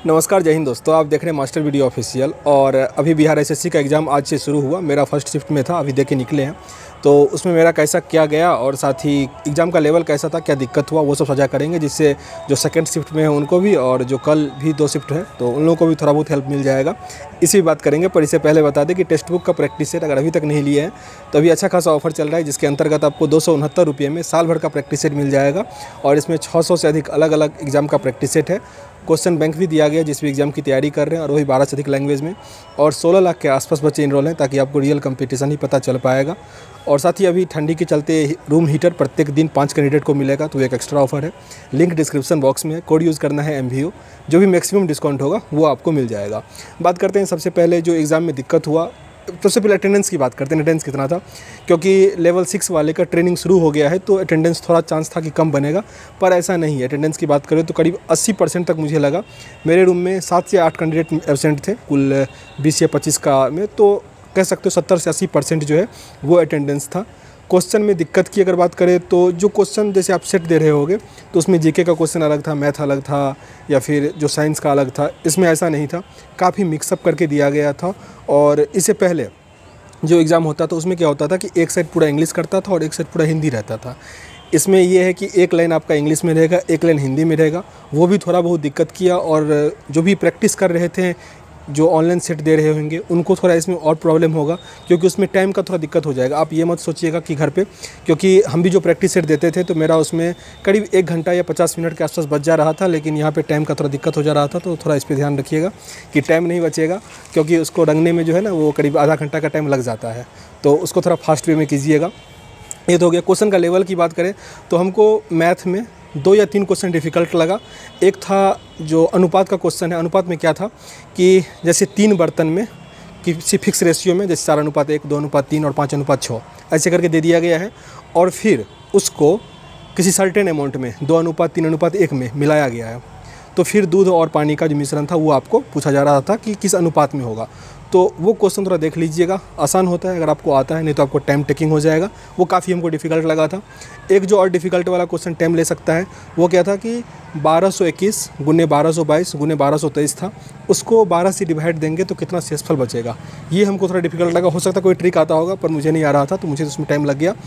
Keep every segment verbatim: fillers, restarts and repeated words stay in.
नमस्कार, जय हिंद दोस्तों। आप देख रहे हैं मास्टर वीडियो ऑफिशियल। और अभी बिहार एसएससी का एग्ज़ाम आज से शुरू हुआ। मेरा फर्स्ट शिफ्ट में था, अभी दे के निकले हैं। तो उसमें मेरा कैसा क्या गया और साथ ही एग्ज़ाम का लेवल कैसा था, क्या दिक्कत हुआ, वो सब साझा करेंगे, जिससे जो सेकंड शिफ्ट में है उनको भी और जो कल भी दो शिफ्ट है तो उन लोगों को भी थोड़ा बहुत हेल्प मिल जाएगा। इसी बात करेंगे। पर इससे पहले बता दें कि टेक्स्ट बुक का प्रैक्टिस सेट अगर अभी तक नहीं लिए हैं तो अभी अच्छा खासा ऑफर चल रहा है, जिसके अंतर्गत आपको दो सौ उनहत्तर रुपये में साल भर का प्रैक्टिस सेट मिल जाएगा। और इसमें छः सौ से अधिक अलग अलग एग्ज़ाम का प्रैक्टिस सेट है। क्वेश्चन बैंक भी दिया गया जिस भी एग्ज़ाम की तैयारी कर रहे हैं, और वही बारह से अधिक लैंग्वेज में। और सोलह लाख के आसपास बच्चे इनरोल हैं, ताकि आपको रियल कंपटीशन ही पता चल पाएगा। और साथ ही अभी ठंडी के चलते रूम हीटर प्रत्येक दिन पाँच कैंडिडेट को मिलेगा, तो एक एक्स्ट्रा ऑफर है। लिंक डिस्क्रिप्शन बॉक्स में है। कोड यूज़ करना है एम वी ओ। जो भी मैक्सिमम डिस्काउंट होगा वो आपको मिल जाएगा। बात करते हैं सबसे पहले जो एग्ज़ाम में दिक्कत हुआ। सबसे पहले अटेंडेंस की बात करते हैं। अटेंडेंस कितना था, क्योंकि लेवल सिक्स वाले का ट्रेनिंग शुरू हो गया है तो अटेंडेंस थोड़ा चांस था कि कम बनेगा, पर ऐसा नहीं है। अटेंडेंस की बात करें तो करीब अस्सी परसेंट तक मुझे लगा। मेरे रूम में सात से आठ कैंडिडेट एब्सेंट थे कुल बीस या पच्चीस का में, तो कह सकते हो सत्तर से अस्सी परसेंट जो है वो अटेंडेंस था। क्वेश्चन में दिक्कत की अगर बात करें तो जो क्वेश्चन जैसे आप सेट दे रहे होगे तो उसमें जीके का क्वेश्चन अलग था, मैथ अलग था, या फिर जो साइंस का अलग था। इसमें ऐसा नहीं था, काफ़ी मिक्सअप करके दिया गया था। और इससे पहले जो एग्ज़ाम होता था उसमें क्या होता था कि एक साइड पूरा इंग्लिश करता था और एक साइड पूरा हिंदी रहता था। इसमें ये है कि एक लाइन आपका इंग्लिश में रहेगा, एक लाइन हिंदी में रहेगा। वो भी थोड़ा बहुत दिक्कत किया। और जो भी प्रैक्टिस कर रहे थे, जो ऑनलाइन सेट दे रहे होंगे, उनको थोड़ा इसमें और प्रॉब्लम होगा, क्योंकि उसमें टाइम का थोड़ा दिक्कत हो जाएगा। आप ये मत सोचिएगा कि घर पे, क्योंकि हम भी जो प्रैक्टिस सेट देते थे तो मेरा उसमें करीब एक घंटा या पचास मिनट के आसपास बच जा रहा था, लेकिन यहाँ पे टाइम का थोड़ा दिक्कत हो जा रहा था। तो थोड़ा इस पर ध्यान रखिएगा कि टाइम नहीं बचेगा, क्योंकि उसको रंगने में जो है ना वो करीब आधा घंटा का टाइम लग जाता है। तो उसको थोड़ा फास्ट वे में कीजिएगा। ये तो हो गया। क्वेश्चन का लेवल की बात करें तो हमको मैथ में दो या तीन क्वेश्चन डिफ़िकल्ट लगा। एक था जो अनुपात का क्वेश्चन है। अनुपात में क्या था कि जैसे तीन बर्तन में किसी फिक्स रेशियो में, जैसे चार अनुपात एक, दो अनुपात तीन और पाँच अनुपात छः, ऐसे करके दे दिया गया है। और फिर उसको किसी सर्टेन अमाउंट में दो अनुपात तीन अनुपात एक में मिलाया गया है। तो फिर दूध और पानी का जो मिश्रण था वो आपको पूछा जा रहा था कि किस अनुपात में होगा। तो वो क्वेश्चन थोड़ा देख लीजिएगा। आसान होता है अगर आपको आता है, नहीं तो आपको टाइम टेकिंग हो जाएगा। वो काफ़ी हमको डिफ़िकल्ट लगा था। एक जो और डिफ़िकल्ट वाला क्वेश्चन टाइम ले सकता है, वो क्या था कि बारह सौ इक्कीस गुने बारह सौ बाईस गुने बारह सौ तेईस था। उसको बारह से डिवाइड देंगे तो कितना शेषफल बचेगा, ये हमको थोड़ा डिफ़िकल्ट लगा। हो सकता है कोई ट्रिक आता होगा, पर मुझे नहीं आ रहा था, तो मुझे उसमें टाइम लग गया।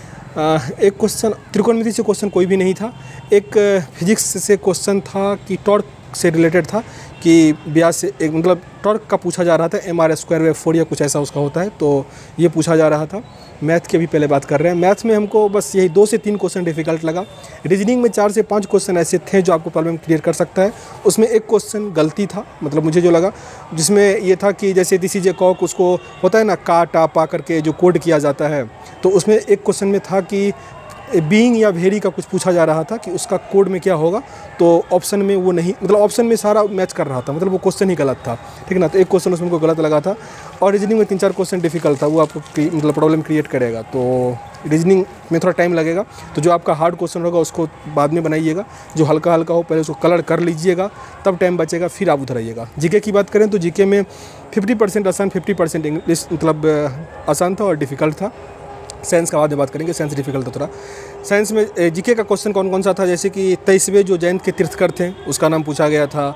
आ, एक क्वेश्चन त्रिकोणमिति से क्वेश्चन कोई भी नहीं था। एक फिजिक्स से क्वेश्चन था कि टॉर्क से रिलेटेड था, कि ब्याज से एक मतलब टॉर्क का पूछा जा रहा था, M R square by four या कुछ ऐसा उसका होता है, तो ये पूछा जा रहा था। मैथ की भी पहले बात कर रहे हैं। मैथ्स में हमको बस यही दो से तीन क्वेश्चन डिफ़िकल्ट लगा। रीजनिंग में चार से पाँच क्वेश्चन ऐसे थे जो आपको प्रॉब्लम क्रिएट कर सकता है। उसमें एक क्वेश्चन गलती था, मतलब मुझे जो लगा, जिसमें ये था कि जैसे दिस इज ए कॉक, उसको होता है ना का टा पा करके जो कोड किया जाता है, तो उसमें एक क्वेश्चन में था कि बीइंग या वेरी का कुछ पूछा जा रहा था कि उसका कोड में क्या होगा। तो ऑप्शन में वो नहीं, मतलब ऑप्शन में सारा मैच कर रहा था, मतलब वो क्वेश्चन ही गलत था, ठीक है ना। तो एक क्वेश्चन उसमें को गलत लगा था। और रीजनिंग में तीन चार क्वेश्चन डिफिकल्ट था, वो आपको मतलब प्रॉब्लम क्रिएट करेगा। तो रीजनिंग में थोड़ा टाइम लगेगा। तो जो आपका हार्ड क्वेश्चन होगा उसको बाद में बनाइएगा, जो हल्का हल्का हो पहले उसको कलर कर लीजिएगा, तब टाइम बचेगा, फिर आप उधर आइएगा। जीके की बात करें तो जीके में फिफ्टी परसेंट आसान, फिफ्टी परसेंट इंग्लिश मतलब आसान था और डिफ़िकल्ट था। साइंस का बाद में बात करेंगे, साइंस डिफिकल्ट था थोड़ा। साइंस में जीके का क्वेश्चन कौन कौन सा था, जैसे कि तेईसवें जो जयंत के तीर्थकर थे उसका नाम पूछा गया था।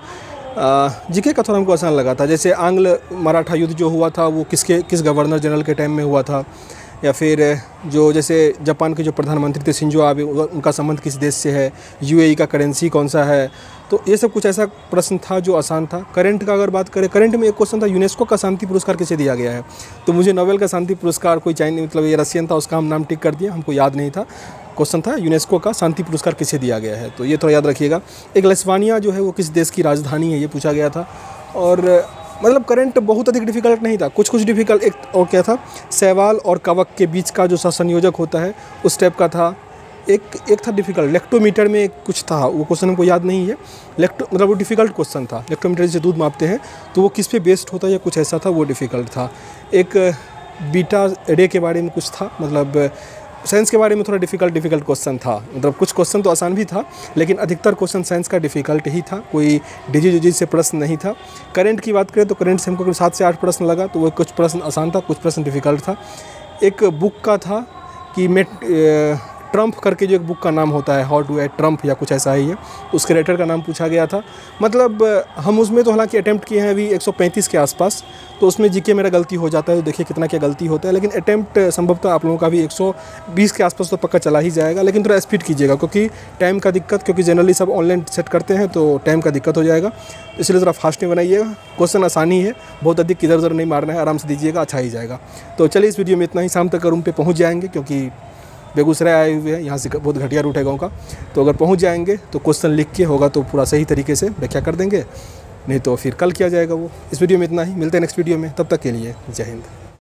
जीके का थोड़ा हमको आसान लगा था। जैसे आंग्ल मराठा युद्ध जो हुआ था वो किसके किस गवर्नर जनरल के टाइम में हुआ था, या फिर जो जैसे जापान के जो प्रधानमंत्री थे शिंजो आबे, उनका संबंध किस देश से है, यूएई का करेंसी कौन सा है। तो ये सब कुछ ऐसा प्रश्न था जो आसान था। करंट का अगर बात करें, करंट में एक क्वेश्चन था यूनेस्को का शांति पुरस्कार किसे दिया गया है। तो मुझे नोबेल का शांति पुरस्कार कोई चाइनीज मतलब ये रशियन था, उसका हम नाम टिक कर दिया, हमको याद नहीं था। क्वेश्चन था यूनेस्को का शांति पुरस्कार किसे दिया गया है, तो ये थोड़ा याद रखिएगा। एक लिथुआनिया जो है वो किस देश की राजधानी है, ये पूछा गया था। और मतलब करंट बहुत अधिक डिफिकल्ट नहीं था, कुछ कुछ डिफिकल्ट। एक और क्या था, सवाल और कवक के बीच का जो संयोजक होता है उस टाइप का था। एक एक था डिफिकल्ट, लेक्टोमीटर में कुछ था, वो क्वेश्चन हमको याद नहीं है। लेक्टो मतलब वो डिफिकल्ट क्वेश्चन था। लेक्टोमीटर से दूध मापते हैं तो वो किस पे बेस्ड होता है या कुछ ऐसा था, वो डिफिकल्ट था। एक बीटा रे के बारे में कुछ था, मतलब साइंस के बारे में थोड़ा डिफिकल्ट डिफिकल्ट क्वेश्चन था। मतलब कुछ क्वेश्चन तो आसान भी था, लेकिन अधिकतर क्वेश्चन साइंस का डिफिकल्ट ही था, कोई डिजीज डिजीज से प्रश्न नहीं था। करंट की बात करें तो करंट से हमको सात से आठ प्रश्न लगा, तो वो कुछ प्रश्न आसान था, कुछ प्रश्न डिफिकल्ट था। एक बुक का था कि मेट ट्रम्प करके जो एक बुक का नाम होता है, हाउ टू एट ट्रम्प या कुछ ऐसा ही है, उसके राइटर का नाम पूछा गया था। मतलब हम उसमें तो हालांकि अटैम्प्ट किए हैं अभी एक सौ पैंतीस के आसपास, तो उसमें जीके मेरा गलती हो जाता है, तो देखिए कितना क्या गलती होता है। लेकिन अटैम्प्ट संभवतः आप लोगों का भी एक सौ बीस के आसपास तो पक्का चला ही जाएगा, लेकिन थोड़ा स्पीड कीजिएगा क्योंकि टाइम का दिक्कत, क्योंकि जनरली सब ऑनलाइन सेट करते हैं तो टाइम का दिक्कत हो जाएगा, इसलिए ज़रा फास्ट में बनाइएगा। क्वेश्चन आसानी है, बहुत अधिक इधर उधर नहीं मारना है, आराम से दीजिएगा, अच्छा ही जाएगा। तो चलिए इस वीडियो में इतना ही, शाम तक रूम पे पहुंच जाएंगे क्योंकि बेगूसराय आए हुए हैं, यहाँ से बहुत घटिया रूट है गाँव का, तो अगर पहुँच जाएंगे तो क्वेश्चन लिख के होगा तो पूरा सही तरीके से व्याख्या कर देंगे, नहीं तो फिर कल किया जाएगा वो। इस वीडियो में इतना ही, मिलते हैं नेक्स्ट वीडियो में, तब तक के लिए जय हिंद।